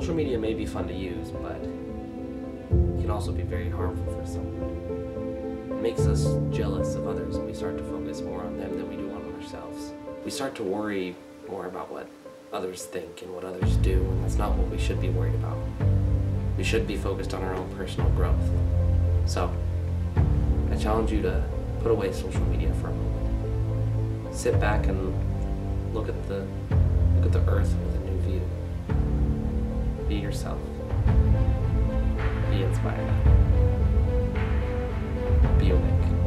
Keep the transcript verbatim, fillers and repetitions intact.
Social media may be fun to use, but it can also be very harmful for someone. It makes us jealous of others, and we start to focus more on them than we do on ourselves. We start to worry more about what others think and what others do, and that's not what we should be worried about. We should be focused on our own personal growth. So, I challenge you to put away social media for a moment. Sit back and look at the look at the earth with a new view. Be yourself. Be inspired. Be awake.